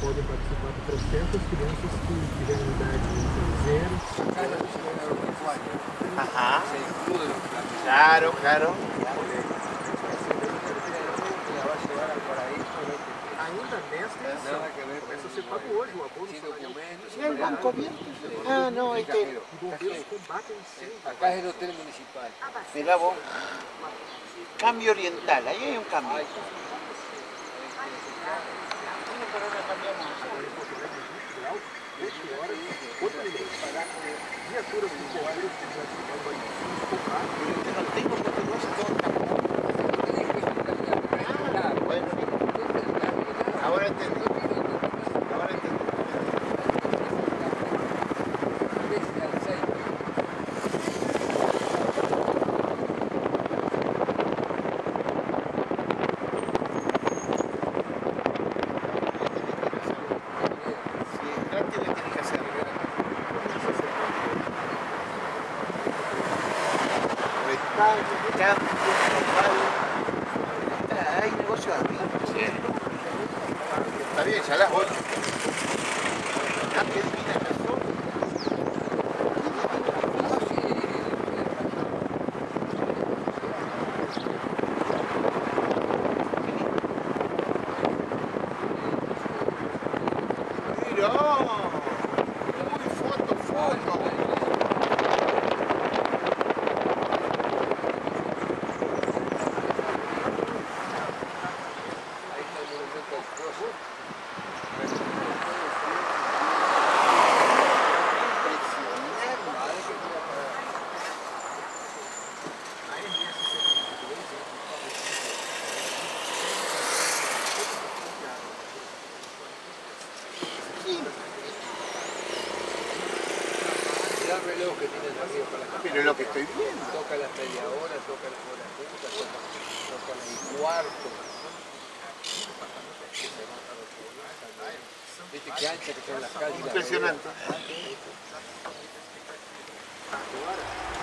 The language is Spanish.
podem participar do processo as crianças que tiverem idade entre 0 Ajá. Claro, claro. ainda nesta edição. Começa a ser pago hoje o abono salarial. ¿Y el banco abierto? Ah, no, Bombeiros combatem incêndio. Acá es el hotel municipal. Mira vos. Cambio oriental, ahí hay un cambio. Viaturas com bombeiros que já se vão combater. Yo no tengo porque no es todo tan... Ah, bueno. Ahora entendí. Ahora entendí. Hay negocio arriba. Sí. Está bien, ya a las 8. Ah, qué divina persona. Mira. Uy, foto. El reloj que tienen arriba para la Pero es lo que estoy viendo. toca las media hora, toca las horas juntas, toca el cuarto. ¿Viste qué ancha que son las calles? Impresionante.